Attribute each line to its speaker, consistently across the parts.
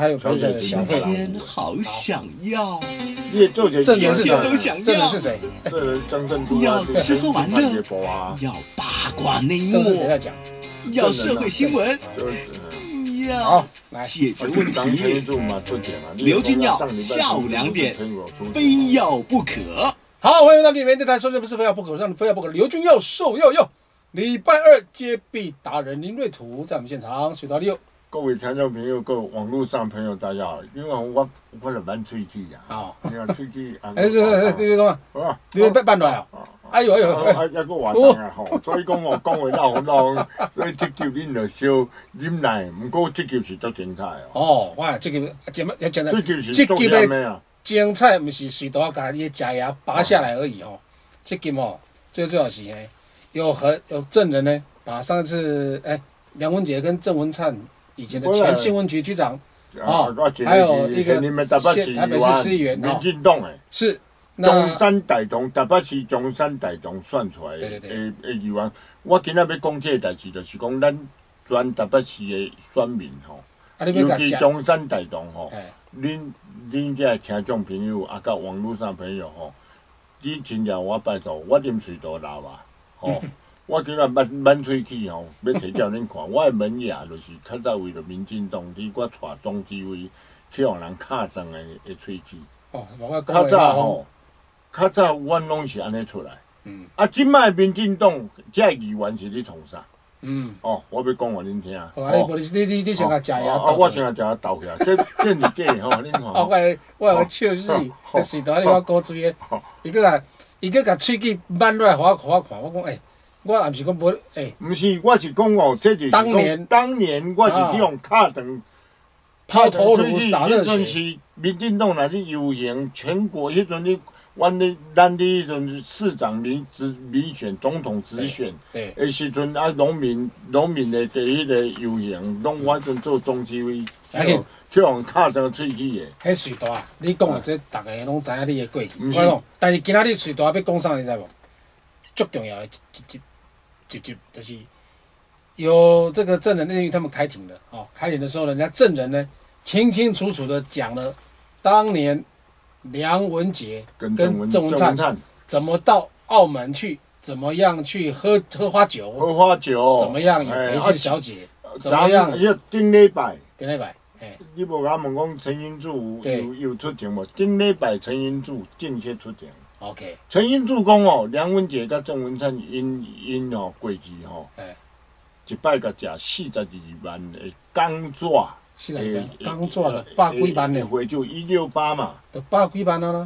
Speaker 1: 还有朋友的小费啦。
Speaker 2: 天好想要，
Speaker 3: 你做这
Speaker 1: 证人是谁？
Speaker 2: 都想要
Speaker 1: 证人是谁？
Speaker 3: 这人张振都
Speaker 2: 要吃喝玩乐
Speaker 3: 啊，
Speaker 2: 要八卦内
Speaker 1: 这是谁
Speaker 2: 幕，
Speaker 1: 在讲？
Speaker 2: 要社会新闻，要解决问题。刘君耀下午2点，非要不可。
Speaker 1: 好，欢迎到里面电台，收视不是非要不可，让你非要不可。刘君耀受要要，礼拜2接臂达人林瑞图在我们现场，水到六。
Speaker 3: 各位听众朋友，各位网络上朋友，大家好。因为我就蛮喙齿呀，
Speaker 1: 好，
Speaker 3: 你看喙齿啊，
Speaker 1: 你说什么？你办落啊？哎呦哎呦，
Speaker 3: 还个活动啊吼，所以讲我讲话闹，所以这球恁就少忍耐。不过这球是足精彩哦。
Speaker 1: 哦，哇，这个节目要讲的，
Speaker 3: 这球是足严的啊。
Speaker 1: 精彩不是水刀把你的假牙拔下来而已哦，这个哦，最重要是有证人呢，把上一次梁文杰跟郑文灿以前的前新闻局局长还有一个台北市市议员
Speaker 3: 民进党的，
Speaker 1: 是
Speaker 3: 中山大同台北市中山大同选出来的议员。我今仔要讲这个代志，就是讲咱全台北市的选民吼，尤其中山大同吼。恁这听众朋友啊，甲网络上朋友吼，你真正我拜托，我啉水都流啊，吼，我今仔满喙齿吼，要摕叫恁看，我的门牙就是较早为了民进党，我带中纪委去互人卡上的喙齿。哦，较早吼，较早阮拢是安尼出来。啊，即摆民进党这议员是咧创啥？哦，我要讲互恁听。
Speaker 1: 你先甲假牙
Speaker 3: 倒。我先甲假牙倒起来，这是假吼，恁看。
Speaker 1: 我有个笑死，水头你我鼓嘴的，伊个甲喙齿挽落来，互我看，我讲我也毋是讲无
Speaker 3: 毋是，我是讲哦，这就是当年我是利用卡顿
Speaker 1: 抛头颅洒热血。
Speaker 3: 迄阵是民进党来咧游行，全国迄阵咧。咱迄阵市长民选、总统直选的时阵啊，农民的第一个游行，拢我阵做中纪委，去互卡上喙齿的。
Speaker 1: 迄水大，你讲的这，大家拢知影你的过去。我讲，但是今仔日水大要讲啥，你知无？最重要的一集就是有这个证人，因为他们开庭了，开庭的时候，人家证人呢清清楚楚的讲了当年。梁文杰跟郑文灿怎么到澳门去？怎么样去喝花酒？怎么样有陪侍小姐？怎么样？
Speaker 3: 顶礼拜，你无甲问讲陈英柱有出庭无？顶礼拜陈英柱正式出庭。
Speaker 1: OK。
Speaker 3: 陈英柱讲哦，梁文杰甲郑文灿因过去一摆甲食42万的钢纸。
Speaker 1: 刚做的百几万的，
Speaker 3: 回就168嘛，
Speaker 1: 就百几万啊啦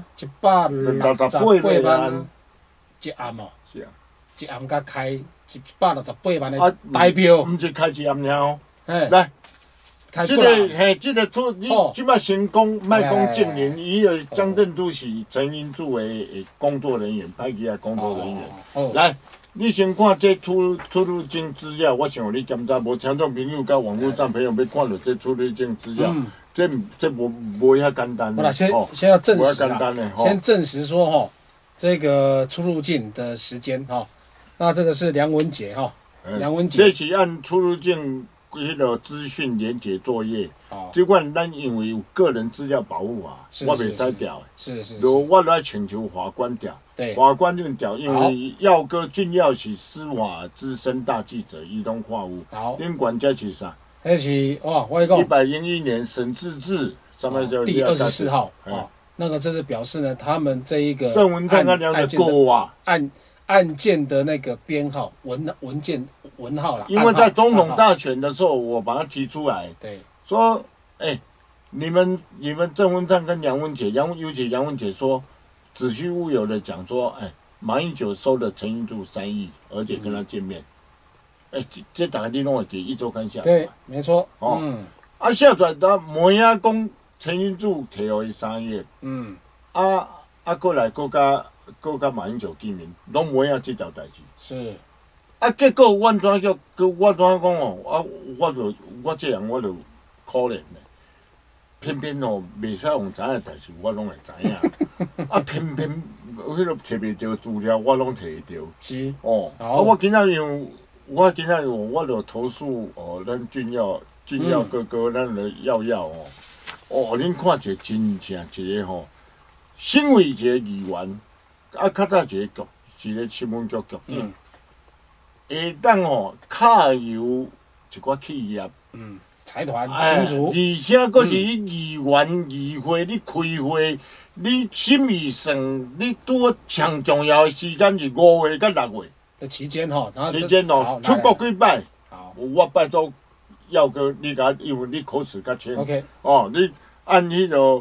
Speaker 1: ，168万一暗哦，
Speaker 3: 是啊，
Speaker 1: 一暗甲开168万的代票，
Speaker 3: 毋是开一暗了，
Speaker 1: 来，
Speaker 3: 这个出你即摆先讲，莫讲证人，伊个张振柱是陈英柱的工作人员，派去啊工作人员，来。你先看这出入境资料，我想你检查无听众朋友甲网络上朋友要看到这出入境资料，这无遐简单。
Speaker 1: 好了，先要证实啦，先证实说这个出入境的时间那这个是梁文杰梁文杰，
Speaker 3: 这是按出入境迄个资讯连结作业。这款咱因为有个人资料保护法，我袂使调。
Speaker 1: 是。
Speaker 3: 我来请求法官调。法官就调，因为耀哥俊耀是司法资深大记者，伊拢话有。
Speaker 1: 好，
Speaker 3: 恁管这是啥？
Speaker 1: 那是我讲
Speaker 3: 101年沈志志上面就
Speaker 1: 第24号那个这是表示呢，他们这一个
Speaker 3: 郑文灿跟梁的过
Speaker 1: 案件的那个编号文件文号啦。
Speaker 3: 因为在总统大选的时候，我把它提出来，
Speaker 1: 对，
Speaker 3: 说你们郑文灿跟梁文杰，尤其梁文杰说。子虚乌有的讲说，马英九收了陈英柱3亿，而且跟他见面，这大家你拢会给1周刊下。
Speaker 1: 对，没错。
Speaker 3: 下载他没影讲陈英柱摕互伊3亿。过来搁甲马英九见面，拢没影这条代志。
Speaker 1: 是。
Speaker 3: 结果我怎讲哦？我这样我就可怜嘞。偏偏袂使用知影代志，我拢会知影。偏偏迄个摕袂着资料，我拢摕会着。
Speaker 1: 是。
Speaker 3: 我今仔我就投诉咱俊耀哥哥，咱的耀哦，恁看一个真正一个吼，身为一个议员，啊，较早一个新闻局局长，会当吼卡由一寡企业，
Speaker 1: 财团金主，
Speaker 3: 而且佫是议员议会，你开会，你审议算，你拄上重要的时间是5月到6月
Speaker 1: 的期间吼，然后
Speaker 3: 期间哦，出国几摆，我拜托要个你甲，因为你口齿较清
Speaker 1: ，OK，
Speaker 3: 哦，你按迄个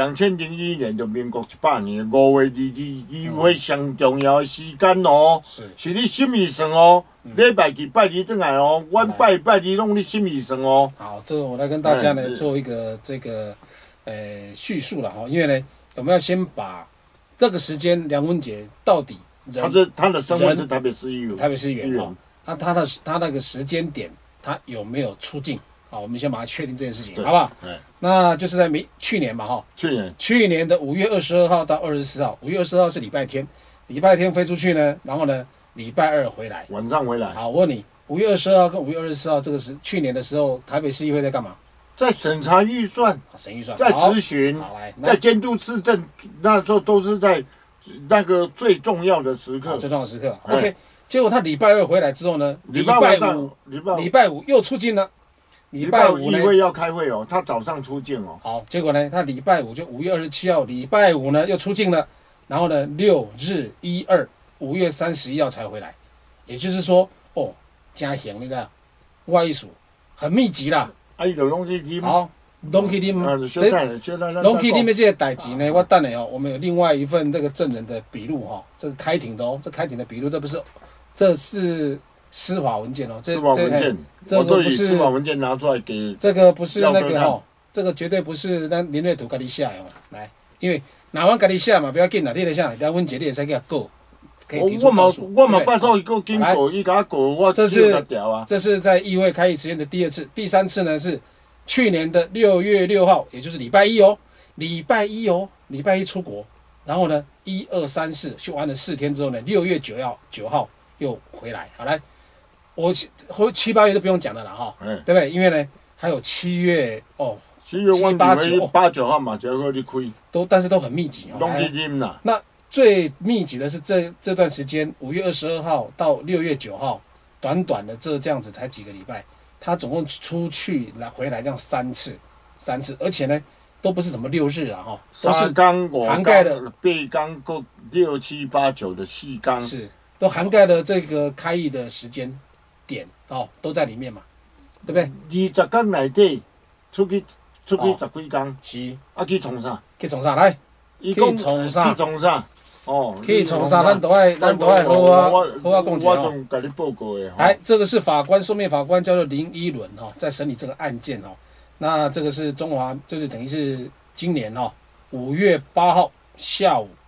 Speaker 3: 2001年就民国100年5月22议会上重要的时间哦，是你审议算哦。礼拜几拜二转来哦，阮拜二拢你审议算哦。
Speaker 1: 好，这个我来跟大家呢做一个这个叙述了哈，因为呢，我们要先把这个时间梁文杰到底
Speaker 3: 他的身份是台北市议员，
Speaker 1: 台北市议员哈，那他那个时间点他有没有出境？好，我们先把它确定这件事情，好不好？那就是在去年嘛哈，去年的5月22号到24号，5月22号是礼拜天飞出去呢，然后呢。礼拜2回来，
Speaker 3: 晚上回来。
Speaker 1: 好，我问你，5月22号跟5月24号，这个是去年的时候，台北市议会在干嘛？
Speaker 3: 在审查预算，
Speaker 1: 审预算，
Speaker 3: 在质询，在监督市政，那时候都是在那个最重要的时刻。
Speaker 1: 最重要的时刻。OK， 结果他礼拜2回来之后呢，礼拜五又出境了。礼拜五
Speaker 3: 议会要开会哦，他早上出境哦。
Speaker 1: 好，结果呢，他礼拜五就5月27号，礼拜五呢又出境了，然后呢6日12。5月31号才回来，也就是说，哦，真闲，你知道？我意思很密集啦。
Speaker 3: 啊，伊就拢去啉。
Speaker 1: 好，拢去啉。拢去啉的这个代志呢，我等下哦，我们有另外一份这个证人的笔录哈，这个开庭的哦，这开庭的笔录，这是司法文件哦，
Speaker 3: 司法文件，
Speaker 1: 这个不是
Speaker 3: 司法文件拿出来给。
Speaker 1: 这个不是那个哦，这个绝对不是那林瑞图给你写哦，来，因为拿完给你写嘛，不要紧啦，你来写，梁文杰你也使给他告。
Speaker 3: 我嘛拜托伊个经过，伊甲我我
Speaker 1: 这是在议会开议期间的第2次，第3次呢是去年的6月6号，也就是礼拜一哦，礼拜一出国，然后呢1、2、3、4去玩了4天之后呢，6月9号又回来。好来，我7、8月都不用讲了啦哈，对不对？因为呢还有7月哦
Speaker 3: ，7月8、9号嘛，就要去开，
Speaker 1: 但是都很密集
Speaker 3: 哦，拢去啉啦。
Speaker 1: 那最密集的是这段时间，5月22号到6月9号，短短的这样子才几个礼拜，他总共出去回来这样3次，而且呢都不是什么6日啊哈，都是涵盖了
Speaker 3: 8天够6、7、8、9的4天，
Speaker 1: 是都涵盖了这个开议的时间点哦，都在里面嘛，对不对
Speaker 3: ？20天内底出去10几天，
Speaker 1: 是
Speaker 3: 啊去从啥？
Speaker 1: 去从啥来？
Speaker 3: 去从啥？哦，
Speaker 1: 可以从啥？咱都爱好啊共解哦。
Speaker 3: 我总给你报告的。
Speaker 1: 来，这个是书面法官叫做林依伦哈，在审理这个案件哦。那这个是中华，就是等于是今年5月8号下午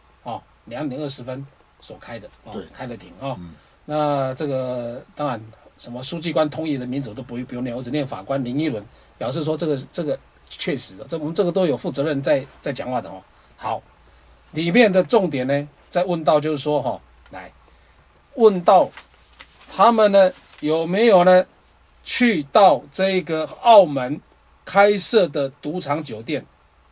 Speaker 1: 2点20分所开的开的庭啊。那这个当然什么书记官同意的名字我都不用念，我只念法官林依伦表示说这个确实的，我们这个都有负责任在讲话的哦。好。里面的重点呢，在问到就是说来问到他们呢有没有呢去到这个澳门开设的赌场酒店，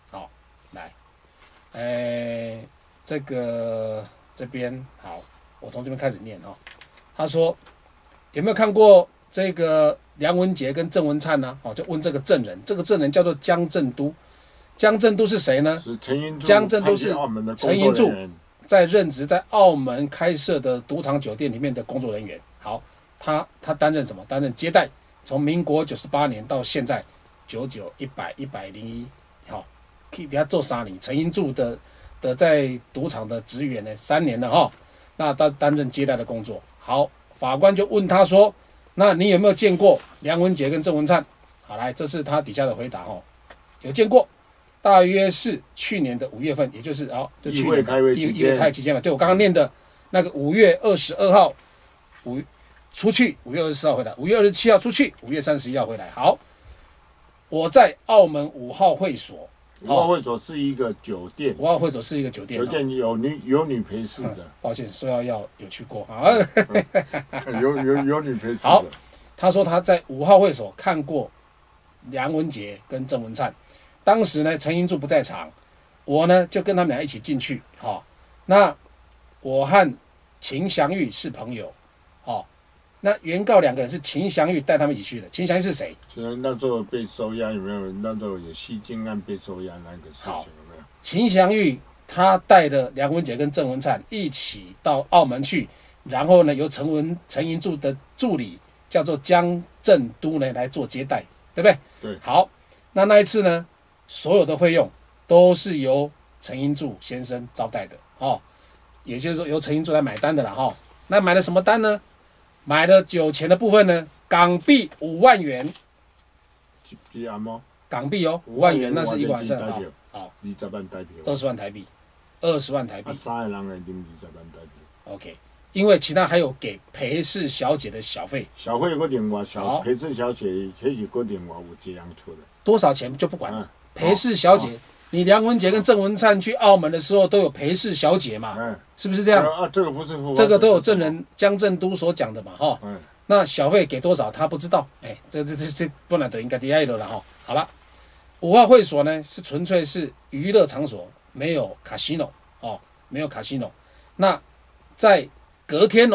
Speaker 1: 来，这边好，我从这边开始念他说有没有看过这个梁文杰跟郑文灿呢？就问这个证人，这个证人叫做江振都。江振都是谁呢？江振都是陈银柱在任职在澳门开设的赌场酒店里面的工作人员。好，他担任什么？担任接待，从民国98年到现在99、100、101，好，给他做3年。陈银柱的在赌场的职员呢，3年了哈。那他担任接待的工作。好，法官就问他说：“那你有没有见过梁文杰跟郑文灿？”好，来，这是他底下的回答有见过。大约是去年的5月份，也就是就去年议会开期间嘛，就我刚刚念的那个5月22号出去，5月24号回来，5月27号出去，5月31号回来。好，我在澳门5号会所
Speaker 3: ，5号会所是一个酒店
Speaker 1: ，5号会所是一个酒店，
Speaker 3: 酒店有女陪侍的。
Speaker 1: 抱歉，说要有去过啊，
Speaker 3: 有女陪侍的。
Speaker 1: 好，他说他在5号会所看过梁文杰跟郑文灿。 当时呢陈英柱不在场，我呢就跟他们俩一起进去，那我和秦祥玉是朋友，那原告2个人是秦祥玉带他们一起去的。秦祥玉是谁？
Speaker 3: 那时候被收押有没有？那时候有西京案被收押那个事情有没有？
Speaker 1: 秦祥玉他带了梁文杰跟郑文灿一起到澳门去，然后呢由陈英柱的助理叫做江振都呢来做接待，对不对？
Speaker 3: 对。
Speaker 1: 好，那一次呢，所有的费用都是由陈英柱先生招待的，也就是说由陈英柱来买单的啦，那买了什么单呢？买了酒钱的部分呢，港币5万元。港币5万元，那是一个晚上，好
Speaker 3: ，20万台币
Speaker 1: ，20万台币，20万台币。
Speaker 3: 3个人会啉20万台币。
Speaker 1: OK， 因为其他还有给陪侍小姐的小费，
Speaker 3: 小费我另外陪侍小姐，那是我另外有这样出的。
Speaker 1: 多少钱就不管了。陪侍小姐，你梁文杰跟郑文灿去澳门的时候都有陪侍小姐嘛？是不是这样？
Speaker 3: 这个不是，
Speaker 1: 这个都有证人江振都所讲的嘛，那小费给多少他不知道，这本来都应该第二了哈。好了，5号会所呢是纯粹是娱乐场所，没有卡西诺没有卡西诺。那在隔天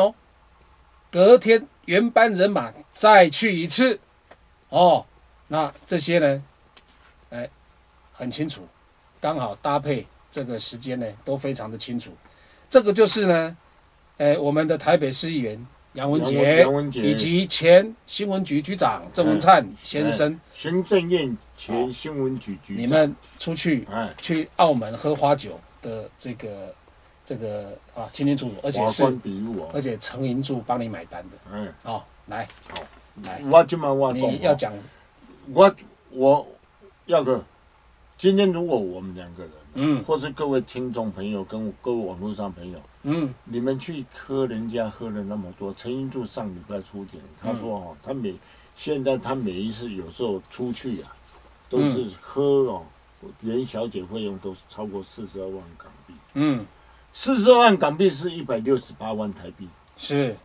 Speaker 1: 原班人马再去一次那这些呢，很清楚，刚好搭配这个时间呢都非常的清楚。这个就是呢，我们的台北市议员杨文杰以及前新闻局局长郑文灿先生，
Speaker 3: 行政院前新闻局局长，
Speaker 1: 你们出去去澳门喝花酒的这个清清楚楚，而且陈英柱帮你买单的，来，你要讲，
Speaker 3: 我要个，今天如果我们2个人，或是各位听众朋友跟各位网络上朋友，你们去喝人家喝了那么多，陈英柱上礼拜出庭，他说现在他每一次有时候出去都是喝连小姐费用都是超过42万港币，42万港币是168万台币，
Speaker 1: 是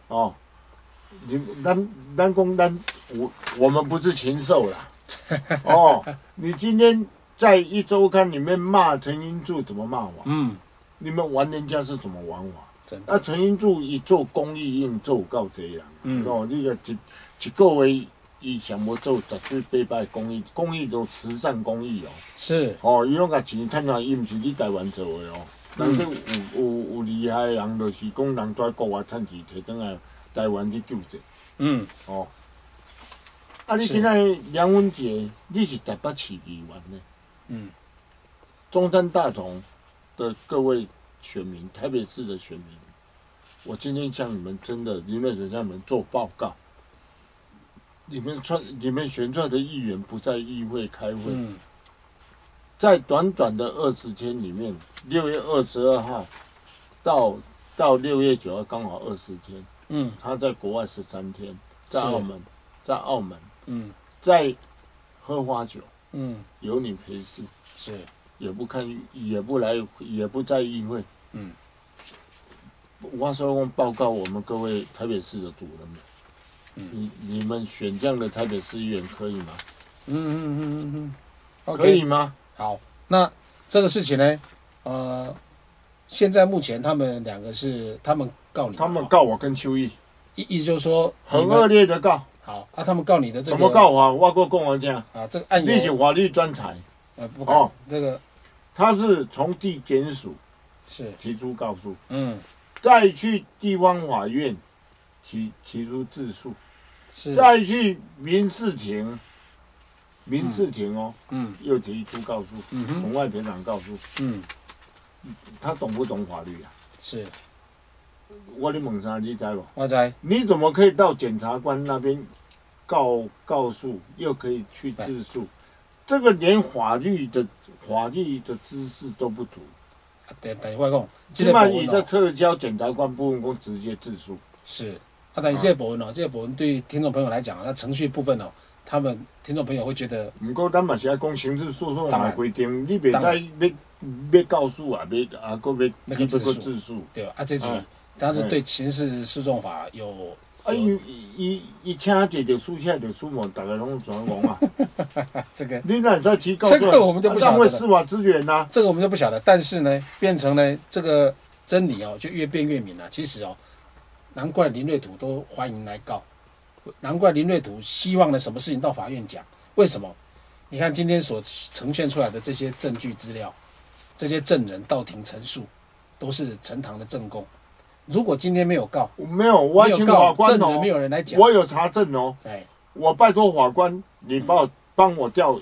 Speaker 3: 我们不是禽兽啦，你今天在一周刊里面骂陈英柱怎么骂法？你们玩人家是怎么玩法？陈英柱一做公益应做到这样，你个一个月伊想要做78公益都慈善公益
Speaker 1: 是
Speaker 3: 伊拢甲钱赚来，伊毋是你台湾做的人家有厉害的人，就是讲人在国外趁钱摕转来台湾去救济。你今仔梁文杰，你是台北市议员呢？中山大同的各位选民，台北市的选民，我今天向你们真的，你们向你们做报告。你们选出来的议员不在议会开会，在短短的20天里面，6月22号到6月9号刚好20天。他在国外13天，在澳门，在喝花酒，有你陪侍，
Speaker 1: 是
Speaker 3: 也不看，也不来，也不在议会，我说报告我们各位台北市的主人们。你们选这样的台北市议员可以吗？可以吗？
Speaker 1: 好，那这个事情呢，现在目前他们2个是他们告你，
Speaker 3: 他们告我跟邱毅，
Speaker 1: 意思就是说
Speaker 3: 很恶劣的告。
Speaker 1: 好他们告你的这个
Speaker 3: 怎么告啊？我跟我讲
Speaker 1: 这个案
Speaker 3: 你是法律专才，
Speaker 1: 不敢这个
Speaker 3: 他是从地检署
Speaker 1: 是
Speaker 3: 提出告诉，再去地方法院提出自诉。再去民事庭又提出告诉，从外赔偿告诉，他懂不懂法律啊？
Speaker 1: 是，
Speaker 3: 我的问啥，你知不？
Speaker 1: 我知。
Speaker 3: 你怎么可以到检察官那边告诉，又可以去自诉？这个连法律的知识都不足。
Speaker 1: 等于我讲，
Speaker 3: 起码你在撤销检察官部分，我直接自诉。
Speaker 1: 是。但这个部分这个部分对听众朋友来讲那程序部分他们听众朋友会觉得，
Speaker 3: 不过咱嘛是要讲刑事诉讼的规定，你袂使要告诉啊，要自诉，
Speaker 1: 对这是，但是对刑事诉讼法有
Speaker 3: 啊，伊请一就输，请就输嘛，大家拢全讲啊。
Speaker 1: 这个
Speaker 3: 你哪在提高？
Speaker 1: 这个我们就不晓得了。
Speaker 3: 浪费司法资源呐。
Speaker 1: 这个我们就不晓得，但是呢，变成呢这个真理哦，就越辩越明了。其实哦，难怪林瑞图都欢迎来告，难怪林瑞图希望呢什么事情到法院讲。为什么？你看今天所呈现出来的这些证据资料，这些证人到庭陈述，都是呈堂的证供。如果今天没有告，
Speaker 3: 没有，我请法官
Speaker 1: 证人没有人来讲，
Speaker 3: 我有查证哦。
Speaker 1: 哎，
Speaker 3: 我拜托法官，你帮我调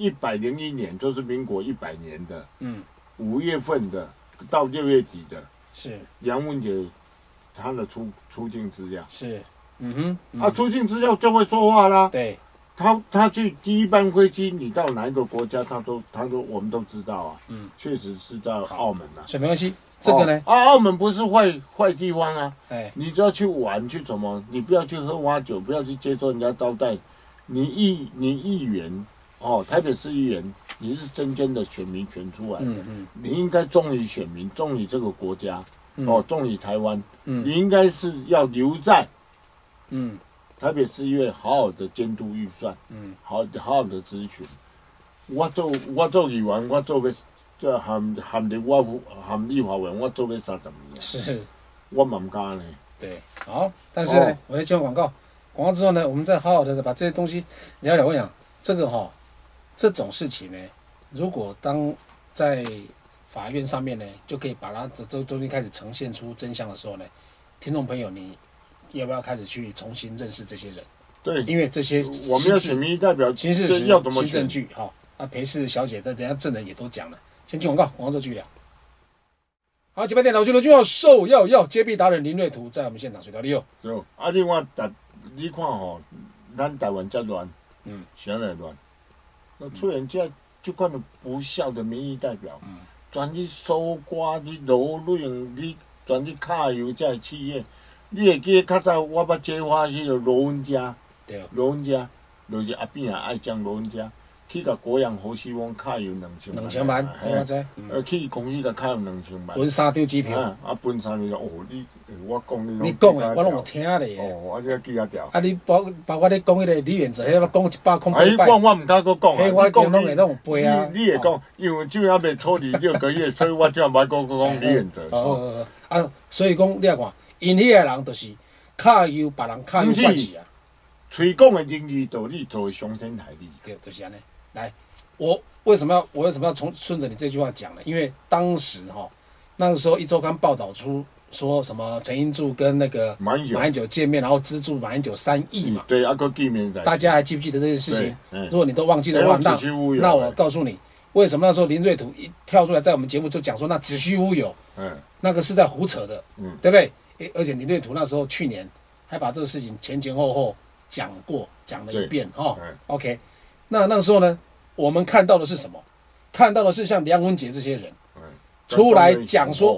Speaker 3: 101年，就是民国100年的，5月份的到6月底的，
Speaker 1: 是
Speaker 3: 梁文杰他的出境资料，
Speaker 1: 是，
Speaker 3: 出境资料就会说话啦。
Speaker 1: 对，
Speaker 3: 他去第一班飞机，你到哪一个国家，他说我们都知道啊。确实是到澳门啊。
Speaker 1: 所以没关系。这个呢？
Speaker 3: 澳门不是坏地方啊！
Speaker 1: 哎，
Speaker 3: 你只要去玩去怎么？你不要去喝花酒，不要去接受人家招待。你议员台北市议员，你是真正的选民选出来的，你应该忠于选民，忠于这个国家，忠于台湾。你应该是要留在台北市议院，好好的监督预算，好好的咨询。我做议员，我做个。这含立法委员，我做了30年，
Speaker 1: 是，
Speaker 3: 我蛮干呢。
Speaker 1: 对，好，但是呢，我要接完广告之后呢，我们再好好的把这些东西聊聊。我想这个这种事情呢，如果当在法院上面呢，就可以把它这东西开始呈现出真相的时候呢，听众朋友，你要不要开始去重新认识这些人？
Speaker 3: 对，
Speaker 1: 因为这些
Speaker 3: 我们要选民意代表，
Speaker 1: 新事实、
Speaker 3: 要怎么
Speaker 1: 新证据，裴氏小姐的等下证人也都讲了。先进广告之后继续聊。好，900点老君受要揭弊达人林瑞图在我们现场，水道利哦。
Speaker 3: 就另外你看咱台湾这乱，谁来乱？那出现这款的不孝的民意代表，专去搜刮、去挪用、去专去揩油这企业。你会记得较早我捌揭发迄个罗文佳，罗文佳就是阿扁爱将罗文佳。去甲国阳侯希望揩油2000万，
Speaker 1: 我知。
Speaker 3: 去公司甲揩油2000万，
Speaker 1: 分3张机票。
Speaker 3: 分3张我讲
Speaker 1: 你讲的，我拢有听咧。
Speaker 3: 我这记啊条。
Speaker 1: 你包括你讲迄个李远哲，迄个讲100空8百。
Speaker 3: 我唔敢搁讲。
Speaker 1: 迄我讲拢会拢有背啊。
Speaker 3: 你会讲，因为就还没处理6个月，所以我就唔讲李远哲。
Speaker 1: 所以讲你来看，因迄个人就是揩油，别人揩油算是啊。
Speaker 3: 嘴讲的仁义道理，做伤天害理。
Speaker 1: 对，就是安尼。来，我为什么要顺着你这句话讲呢？因为当时那个时候《一周刊》报道出说什么陈英柱跟那个马英九见面，然后资助马英九3亿嘛。
Speaker 3: 对，个见面的。
Speaker 1: 大家还记不记得这件事情？如果你都忘记的话，那我告诉你，为什么那时候林瑞图一跳出来在我们节目就讲说那子虚乌有，那个是在胡扯的，对不对？而且林瑞图那时候去年还把这个事情前后讲了一遍OK。那个时候呢，我们看到的是什么？看到的是像梁文杰这些人出来讲说，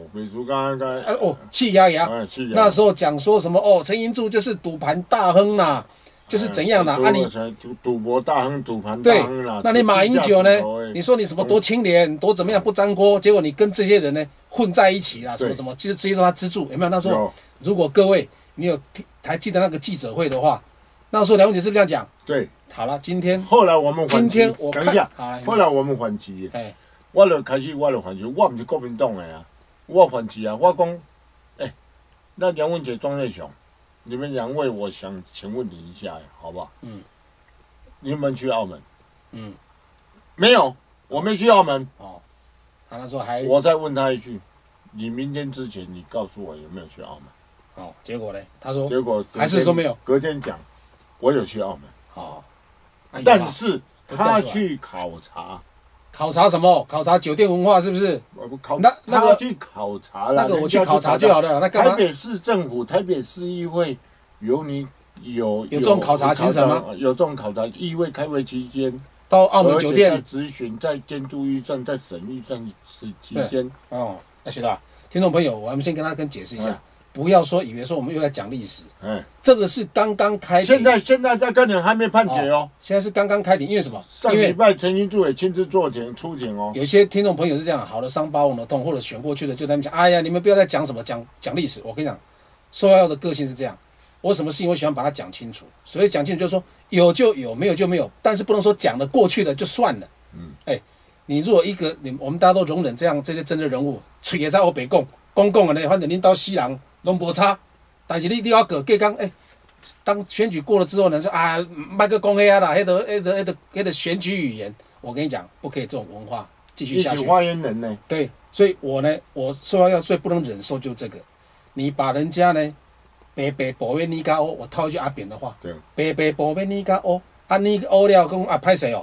Speaker 1: 气压，那时候讲说什么陈英柱就是赌盘大亨啦，就是怎样啦？你
Speaker 3: 赌博大亨、赌盘大亨啦。
Speaker 1: 那你马英九呢？你说你什么多清廉、多怎么样不沾锅，结果你跟这些人呢混在一起啦，什么，其实直接说他资助，有没有？那时候如果各位你还记得那个记者会的话，那时候梁文杰是不是这样讲？
Speaker 3: 对。
Speaker 1: 好了，
Speaker 3: 后来我们还击。
Speaker 1: 等一下，
Speaker 3: 后来我们还击。我就开始我就还击，我不是国民党的啊，我还击啊，我讲，那梁文杰、庄瑞雄，你们2位，我想请问你一下，好不好？你们去澳门？没有，我没去澳门。
Speaker 1: 他那时候还，
Speaker 3: 我再问他一句，你明天之前，你告诉我有没有去澳门？
Speaker 1: 结果呢？他说，
Speaker 3: 结果
Speaker 1: 还是说没有。
Speaker 3: 隔天讲，我有去澳门。但是他去考察
Speaker 1: 什么？考察酒店文化是不是？
Speaker 3: 他去考察了。
Speaker 1: 那个我去考察就好了。那干嘛？
Speaker 3: 台北市政府、台北市议会有
Speaker 1: 这种考察行程吗？
Speaker 3: 有这种考察，议会开会期间
Speaker 1: 到澳门酒店
Speaker 3: 在咨询、在监督预算、在审预算期间。
Speaker 1: 那是的，听众朋友，我们先跟解释一下。不要以为说我们又来讲历史，这个是刚刚开庭。
Speaker 3: 现在在跟人还没判决哦。
Speaker 1: 现在是刚刚开庭，因为什么？
Speaker 3: 上礼拜陈英柱也亲自出庭哦。
Speaker 1: 有些听众朋友是这样，好的伤疤忘了痛，或者选过去的就在那边讲，哎呀，你们不要再讲什么讲历史。我跟你讲，受要的个性是这样， 我什么事情我喜欢把它讲清楚。所以讲清楚就是说有就有，没有就没有，但是不能说讲了过去了就算了。你如果我们大家都容忍这些政治人物，嘴也在欧北共的呢，反正领导西人拢无差，但是你要个讲当选举过了之后呢，说啊，卖个公黑啊啦，那个选举语言，我跟你讲，不可以这种文化继续下去。
Speaker 3: 发言人呢？
Speaker 1: 对，所以我说最不能忍受就这个，你把人家呢，白白保卫你家哦，我套一句阿扁的话，
Speaker 3: 对，
Speaker 1: 白白保卫你家哦，啊你哦了讲啊歹势哦，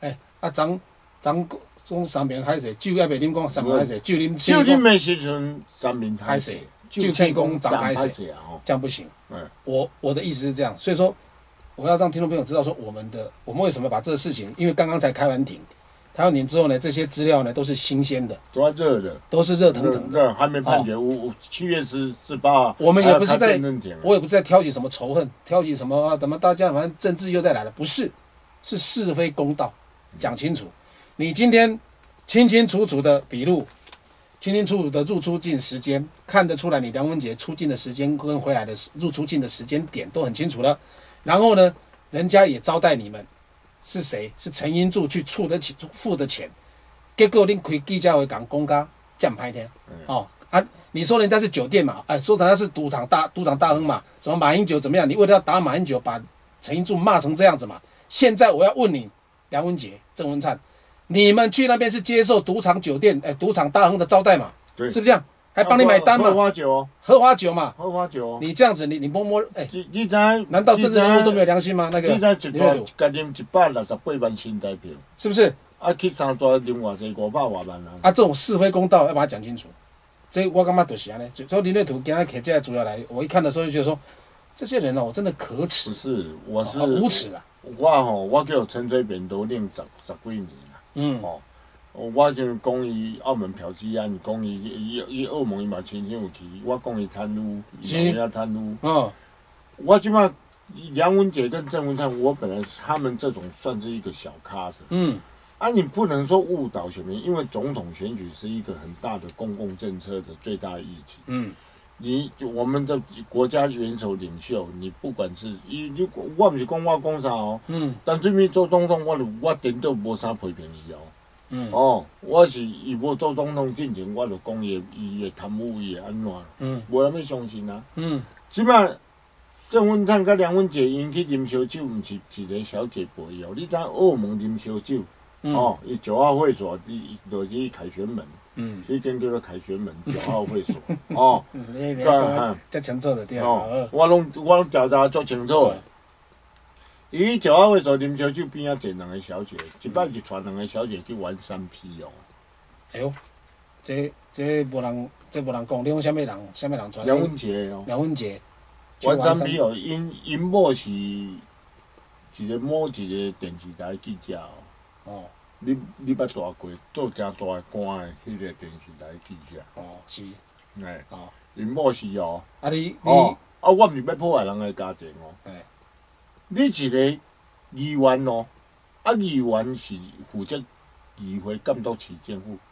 Speaker 1: 讲三面歹势，酒也袂啉讲三面歹势，酒啉
Speaker 3: 的时阵三面歹势。
Speaker 1: 就趁公长拍谁，这样不行。我的意思是这样，所以说我要让听众朋友知道说我们为什么把这个事情，因为刚刚才开完庭之后呢，这些资料呢都是新鲜的，
Speaker 3: 都是热的，
Speaker 1: 都是热腾腾的，
Speaker 3: 还没判决。7月18，
Speaker 1: 我们也不是我也不是在挑起什么仇恨，挑起什么怎么大家反正政治又再来了，不是，是是非公道，讲清楚。你今天清清楚楚的笔录。清清楚楚的入出境时间，看得出来你梁文杰出境的时间跟回来的入出境的时间点都很清楚了。然后呢，人家也招待你们，是谁？是陈英柱去付的钱。结果你开记者会讲公家这样拍天你说人家是酒店嘛，说人家是赌场大亨嘛，什么马英九怎么样？你为了要打马英九，把陈英柱骂成这样子嘛？现在我要问你，梁文杰、郑文灿。你们去那边是接受赌场酒店、赌场大亨的招待嘛？
Speaker 3: 对，
Speaker 1: 是不是这样？还帮你买单嘛？
Speaker 3: 荷花酒哦，
Speaker 1: 荷花酒嘛，
Speaker 3: 荷花酒哦。
Speaker 1: 你这样子，你摸，
Speaker 3: 你知？
Speaker 1: 难道政治人物都没有良心吗？那个，
Speaker 3: 你知一桌加啉168万新台币，
Speaker 1: 是不是？
Speaker 3: 去3桌啉偌济500多万啊！
Speaker 1: 这种是非公道要把它讲清楚。这我感觉就是安尼。所以林瑞图今天写这个主要来，我一看的时候就觉得说，这些人我真的可耻。
Speaker 3: 不是，我是
Speaker 1: 无耻啊！
Speaker 3: 我叫陈水扁都领十几年啦。我就讲伊澳门嫖妓案，讲伊澳门伊嘛亲像有去，我讲伊贪污，伊嘛贪污。我即摆梁文杰跟郑文灿，我本来他们这种算是一个小咖的。你不能说误导选民，因为总统选举是一个很大的公共政策的最大议题。我们的国家元首领袖，你不管是我不是讲我讲啥哦。但最尾做总统，我顶多无啥批评伊哦。我是伊无做总统之前，我就讲伊会贪污，伊会安怎？无人要相信啊。即摆郑文灿甲梁文杰因去啉烧酒，毋是一个小姐陪伊哦。你知澳门啉烧酒？伊9号会所，就是凯旋门。这间叫做凯旋门9号会所。
Speaker 1: 这清楚就对。
Speaker 3: 我拢调查足清楚的。伊9号会所啉烧酒边坐2个小姐，一摆就带2个小姐去玩3P 哦。
Speaker 1: 哎呦，这无人讲，你讲什么人传？
Speaker 3: 梁文杰哦。
Speaker 1: 梁文杰
Speaker 3: 玩3P 哦，因某是某一个电视台记者哦。你捌大过做真大的官的迄个电视台记者。
Speaker 1: 是。
Speaker 3: 因某是哦。
Speaker 1: 我
Speaker 3: 毋是要破坏人的家庭哦。你一个议员哦，议员是负责议会监督市政府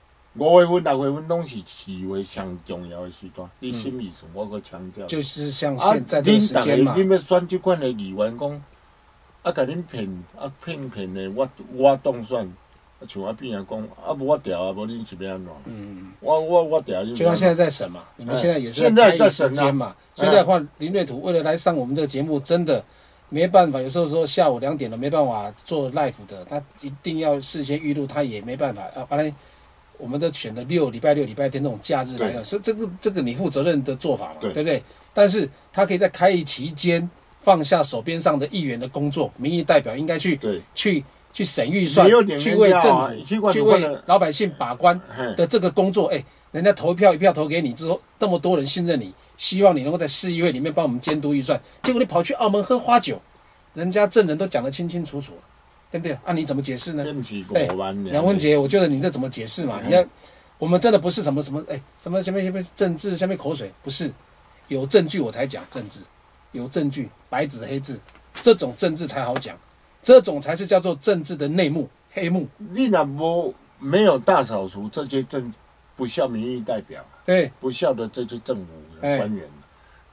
Speaker 3: ，5月份、6月份拢是市会上重要的时段。你什么意思？我搁强调。
Speaker 1: 就是像现在这个时间嘛。
Speaker 3: 恁要选这款的议员讲，甲恁骗的，我当选，像我边仔讲，无我调无恁是要安怎？我调。
Speaker 1: 就像现在在审嘛，你们现在也是在开时间嘛。现在的话，林瑞图为了来上我们这个节目，真的。没办法，有时候说下午2点了没办法做 live 的，他一定要事先预录，他也没办法。本来我们都选的礼拜六、礼拜天那种假日来了，所以这个你负责任的做法嘛，对不对？但是他可以在开议期间放下手边上的议员的工作，民意代表应该去审预算，去为政府、去为老百姓把关的这个工作。人家投票一票投给你之后，那么多人信任你。希望你能够在市议会里面帮我们监督预算，结果你跑去澳门喝花酒，人家证人都讲得清清楚楚，对不对？你怎么解释呢？梁文杰，我觉得你这怎么解释嘛？你看，我们真的不是什么政治下面口水，不是有证据我才讲政治，有证据白纸黑字，这种政治才好讲，这种才是叫做政治的内幕黑幕。
Speaker 3: 你若没有大扫除这些不孝民意代表，
Speaker 1: 对，
Speaker 3: 不孝的这些政府官员，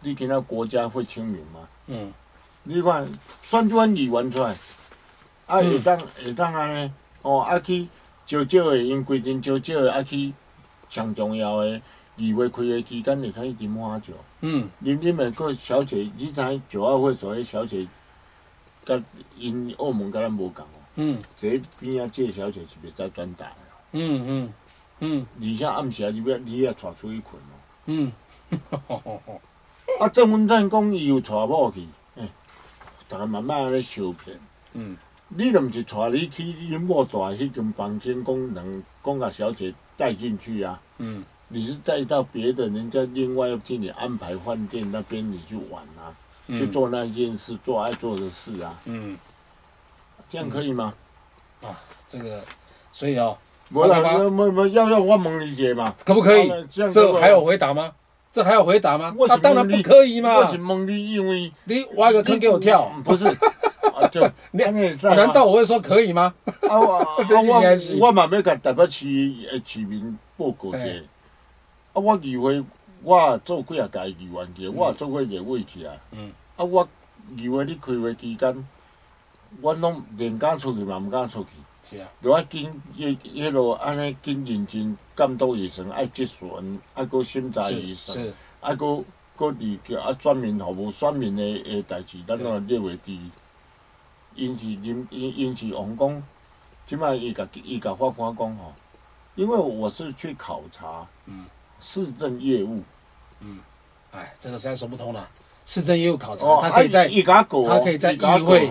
Speaker 3: 你今仔国家会清明吗？你看选一款议员出来，会当安尼，去少少的，因规定少少的，去上重要的议会开的期间，会使去啉花酒。啉的个小姐，你知九二会所谓小姐，甲因澳门甲咱无共哦。这边仔这小姐是袂使转达的。而且暗时你也带出去困哦。郑文灿讲伊有带某去，大家慢慢安尼相骗。你都毋是带你去恁某住迄间房间，讲甲小姐带进去啊。你是带到别的人家另外要替你安排饭店那边你去玩啊，去做那件事，做爱做的事啊。这样可以吗？
Speaker 1: 这个，所以要我
Speaker 3: 问你一下嘛，
Speaker 1: 可不可以？这还有回答吗？这还有回答吗？当然不可以嘛。
Speaker 3: 我是问你，因为
Speaker 1: 你挖一个坑给我跳，
Speaker 3: 不是？
Speaker 1: 难道我会说可以吗？
Speaker 3: 我嘛要甲台北市的市民报告一下。我议会，我做几啊届议员去，我也做过立委去啊。我议会咧开会期间，我拢连敢出去嘛，毋敢出去。
Speaker 1: 是啊。
Speaker 3: 就爱迄落安尼紧认真监督医生，爱质询，爱搁审查医生，爱搁选民服务选民的代志，咱拢列为第一。因是王讲，即摆伊甲法官讲吼，因为我是去考察。市政业务，
Speaker 1: 这个实在说不通了。市政业务考察，他可以在议会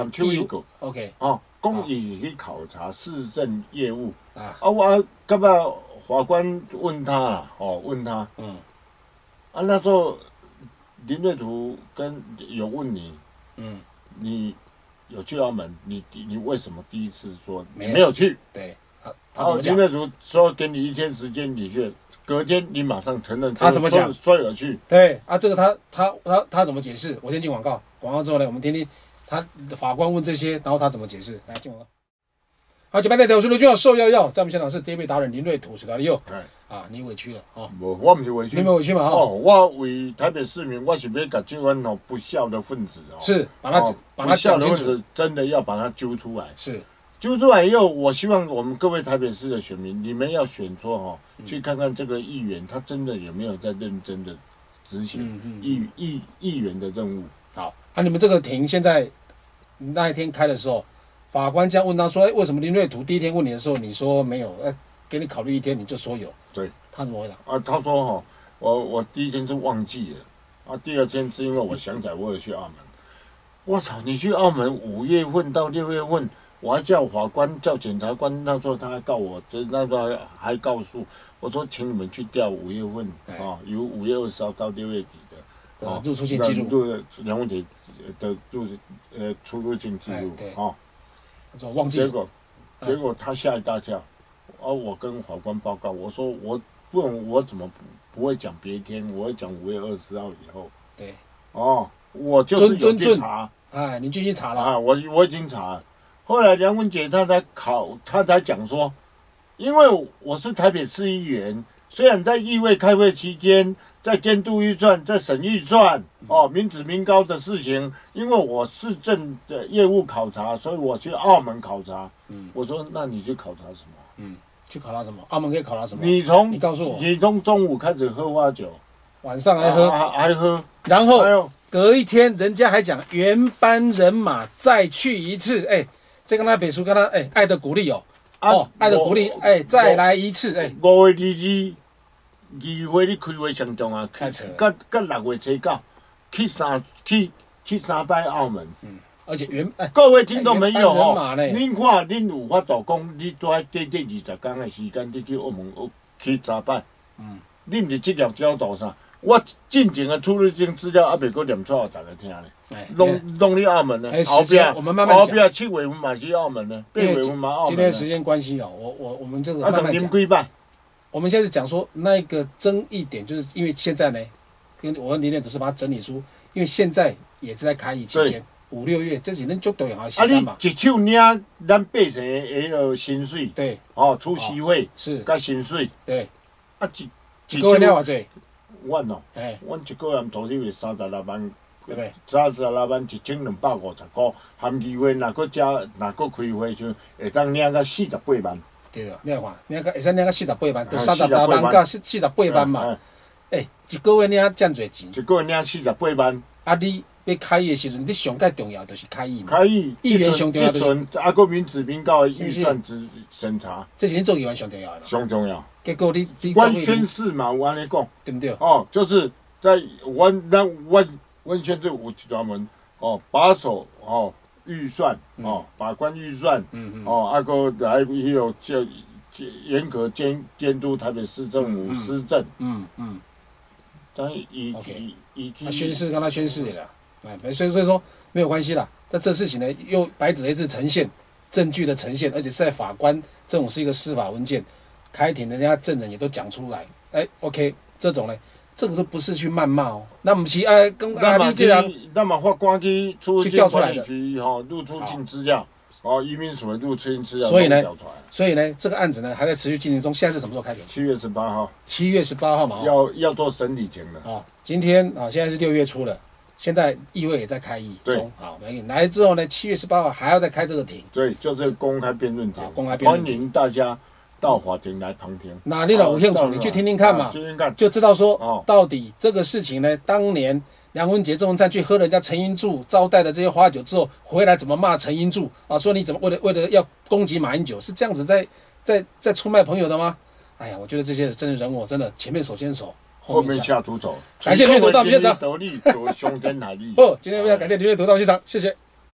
Speaker 1: ，OK，
Speaker 3: 讲伊是去考察市政业务我感觉法官问他啦，问他，那时候林瑞图有问你，你有去澳门，你为什么第一次说你没有去？
Speaker 1: 对，他怎么讲？
Speaker 3: 林瑞图说给你1天时间，你去。隔天你马上承认，
Speaker 1: 他怎么讲？
Speaker 3: 说有去。
Speaker 1: 对这个他怎么解释？我先进广告，广告之后呢，我们听听他法官问这些，然后他怎么解释？来进广告。好，这边的我是卢俊豪，受要在我们现场是 David 达人林瑞图史达利佑。你委屈了
Speaker 3: 我不是委屈，
Speaker 1: 你没委屈嘛？
Speaker 3: 我为台北市民，我是要把这款不孝的分子
Speaker 1: 是把他
Speaker 3: 讲清楚，真的要把他揪出来。
Speaker 1: 是。
Speaker 3: 揪出来以后，我希望我们各位台北市的选民，你们要选错去看看这个议员，他真的有没有在认真的执行议员的任务。
Speaker 1: 好，你们这个庭现在那一天开的时候，法官这样问他说：“为什么林瑞图第一天问你的时候，你说没有？给你考虑1天，你就说有。”
Speaker 3: 对，
Speaker 1: 他怎么回答？
Speaker 3: 他说我第一天是忘记了，第二天是因为我想起来我有去澳门。我操，你去澳门5月份到6月份。我还叫法官、叫检察官，那时候他还告我，那时候还告诉我说，请你们去调5月份由5月20号到6月底的
Speaker 1: 入出境记录，
Speaker 3: 梁文杰的出入境记录
Speaker 1: 他说忘记，
Speaker 3: 结果他吓一大跳，我跟法官报告，我说我怎么不会讲别天，我会讲5月20号以后。
Speaker 1: 对，
Speaker 3: 我就是有去查，
Speaker 1: 你就去查了
Speaker 3: 我已经查了。后来梁文杰他才讲说，因为我是台北市议员，虽然在议会开会期间，在监督预算、在审预算，民脂民膏的事情，因为我市政的业务考察，所以我去澳门考察。我说那你去考察什么？
Speaker 1: 去考察什么？澳门可以考察什么？
Speaker 3: 你
Speaker 1: 告诉我，
Speaker 3: 你从中午开始喝花酒，
Speaker 1: 晚上还喝，然后隔一天人家还讲原班人马再去一次，这跟他北叔跟他爱的鼓励爱的鼓励再来一次
Speaker 3: 5月22月你开会上重啊，甲6月初9去3摆澳门，
Speaker 1: 而且
Speaker 3: 各位听众朋友恁看恁有法度讲，你在短20天的时间，你去澳门去3摆，你毋是资料交代啥？我进前的出入境资料还袂阁念出来，大家听咧。弄去澳门呢？
Speaker 1: 后边我们慢慢讲。
Speaker 3: 后边7月份嘛去澳门呢，8月份嘛澳门。
Speaker 1: 今天时间关系我们这个慢慢讲。
Speaker 3: 几摆？
Speaker 1: 我们现在是讲说那个争议点，就是因为现在呢，我跟林念都是把它整理出，因为现在也是在开议期间，5、6月这几年就都有时间嘛。
Speaker 3: 你一手领咱百姓的迄个薪水，
Speaker 1: 对，
Speaker 3: 出席费
Speaker 1: 是，
Speaker 3: 甲薪水，
Speaker 1: 对，
Speaker 3: 一
Speaker 1: 个月领偌济？
Speaker 3: 阮哦，阮一个月土地是36万，对不？36万1250块，含议会若佫加，若佫开会就会当领到48万。
Speaker 1: 对了，你看，你看会使领到48万，就36万到48万嘛。一个月领这么侪钱，
Speaker 3: 一个月领48万。
Speaker 1: 啊，你要开议的时阵，你上介重要就是开议嘛。
Speaker 3: 开议，
Speaker 1: 议员上重要就是
Speaker 3: 啊，个民脂民膏的预算之审查，
Speaker 1: 这是你做议员上重要的。
Speaker 3: 上重要。
Speaker 1: 结果你
Speaker 3: 官宣誓嘛，有安尼讲，
Speaker 1: 对不对？
Speaker 3: 哦，就是在阮县市有一专门把守预算把关预算啊个来迄个严格监督台北市政府施政。但伊
Speaker 1: 宣誓跟他宣誓的啦，所以说没有关系啦。但这事情呢，又白纸黑字呈现证据的呈现，而且是在法官这种是一个司法文件，开庭人家证人也都讲出来。OK， 这种呢，这个都不是去谩骂哦。那不是跟你这样，
Speaker 3: 那么法官去
Speaker 1: 调出来的，
Speaker 3: 入出境资料。移民署的入境资料
Speaker 1: 所以呢，这个案子呢还在持续进行中。现在是什么时候开庭
Speaker 3: ？7月18号。
Speaker 1: 7月18号嘛，
Speaker 3: 要做审理庭了。
Speaker 1: 今天现在是6月初了，现在议会也在开议中。好，来之后呢，7月18号还要再开这个庭。
Speaker 3: 对，就是公开辩论庭。
Speaker 1: 公开辩论庭，
Speaker 3: 欢迎大家到法庭来旁听。
Speaker 1: 那你有兴趣，你去听听看嘛，就知道说到底这个事情呢，当年梁文杰这种站去喝人家陈英柱招待的这些花酒之后，回来怎么骂陈英柱啊？说你怎么为了要攻击马英九，是这样子在出卖朋友的吗？哎呀，我觉得这些真的人我真的前面手牵手，
Speaker 3: 后面下毒手。
Speaker 1: 感谢刘月图到我们现场。
Speaker 3: 得力，胸天海力。
Speaker 1: 今天非常感谢刘月图到我们现场，谢谢。